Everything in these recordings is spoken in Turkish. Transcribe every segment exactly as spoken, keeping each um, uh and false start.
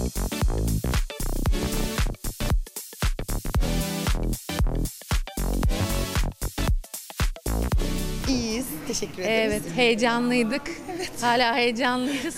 İyiyiz, teşekkür ederiz. Evet, heyecanlıydık. Evet. Hala heyecanlıyız.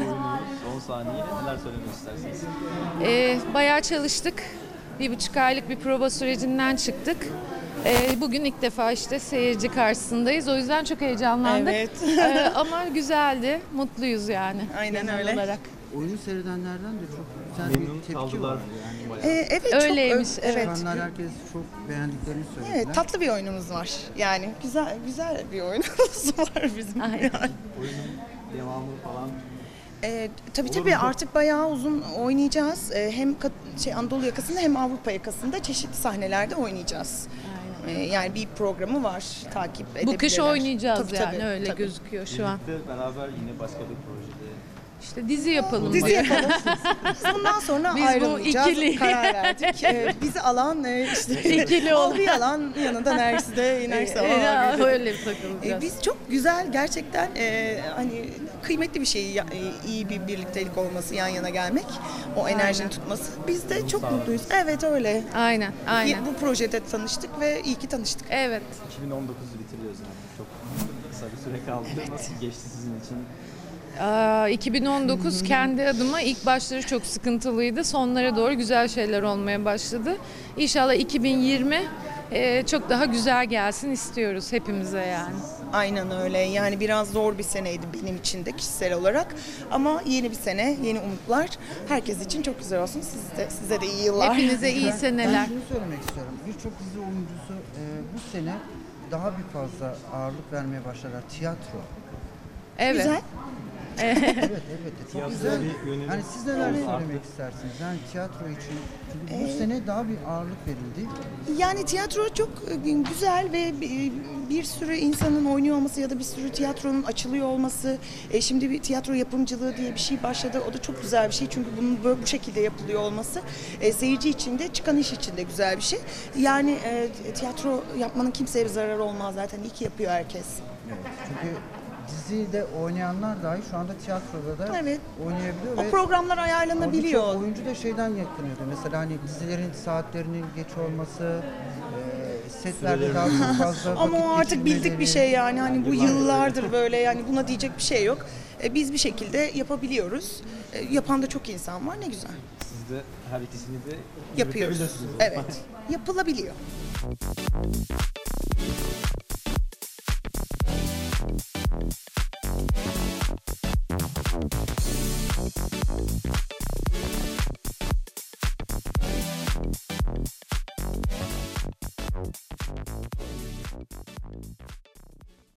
Son saniye neler söylemek istersiniz? Ee, bayağı çalıştık. Bir buçuk aylık bir prova sürecinden çıktık. Ee, bugün ilk defa işte seyirci karşısındayız. O yüzden çok heyecanlandık. Evet. Ee, ama güzeldi. Mutluyuz yani. Aynen genel öyle. olarak. Oyunu seyredenlerden de çok güzel Memnun bir tepki kaldılar. var. Yani bayağı. Ee, evet, Öyleymiş, çok, evet. Çıkanlar herkes çok beğendiklerini söylediler. Evet, tatlı bir oyunumuz var. Yani güzel güzel bir oyunumuz var bizim. Aynen. Yani. Oyunun devamı falan. Ee, tabii Olur tabii mu? artık bayağı uzun oynayacağız. Ee, hem kat- şey Anadolu yakasında hem Avrupa yakasında çeşitli sahnelerde oynayacağız. Ee, yani bir programı var, takip edebilirler. Bu kış oynayacağız Tabii, yani tabii, öyle tabii. gözüküyor şu an. Birlikte beraber yine başka bir projede. İşte dizi yapalım Dizi diyor. yapalım. Biz bundan sonra Biz bu ayrılmayacağız. ikili- Karar verdik. Ee, bizi alan e, işte İkili olan. Olgu'yu alan yanında Nergis'i de Nergis'i alan Ya, Olgu'yu da- öyle bir Ee, takılacağız. Biz çok güzel gerçekten e, hani kıymetli bir şey ya- e, iyi bir birliktelik olması, yan yana gelmek, o enerjinin tutması. Biz de çok mutluyuz. Evet öyle. Aynen, aynen. Bu projede tanıştık ve iyi ki tanıştık. Evet. iki bin on dokuzu bitiriyoruz yani. Çok kısa bir süre kaldı. Nasıl geçti sizin için? Aa, iki bin on dokuz kendi adıma ilk başları çok sıkıntılıydı. Sonlara doğru güzel şeyler olmaya başladı. İnşallah iki bin yirmi e, çok daha güzel gelsin istiyoruz hepimize yani. Aynen öyle. Yani biraz zor bir seneydi benim için de kişisel olarak. Ama yeni bir sene, yeni umutlar. Herkes için çok güzel olsun. Siz de, size de iyi yıllar. Hepinize iyi Ben seneler. şunu söylemek istiyorum. Birçok dizi oyuncusu e, bu sene daha bir fazla ağırlık vermeye başladılar. Tiyatro. Evet. Güzel. Evet, elbette. Çok Tiyatroya güzel. bir yönelim Hani siz neler oldu söylemek artık. istersiniz? Yani tiyatro için. Çünkü bu sene daha bir ağırlık verildi. Yani tiyatro çok e, güzel ve bir, bir sürü insanın oynuyor olması ya da bir sürü tiyatronun açılıyor olması. E, şimdi bir tiyatro yapımcılığı diye bir şey başladı. O da çok güzel bir şey çünkü bunun böyle bu şekilde yapılıyor olması e, seyirci için de çıkan iş için de güzel bir şey. Yani e, tiyatro yapmanın kimseye bir zararı olmaz zaten. İyi ki yapıyor herkes. Evet. Çünkü dizide oynayanlar dahi şu anda tiyatroda da Evet. oynayabiliyor. O ve programlar ayarlanabiliyor. birçok oyuncu da şeyden yakınıyordu. Mesela hani dizilerin saatlerinin geç olması, e, setlerde daha çok fazla Ama vakit o artık bildik bir geçirmeleri. şey yani hani bu yıllardır böyle yani buna diyecek bir şey yok. E, biz bir şekilde yapabiliyoruz. E, yapan da çok insan var ne güzel. Siz de her ikisini de Yapıyoruz. yürütebilirsiniz o zaman. Evet. Yapılabiliyor.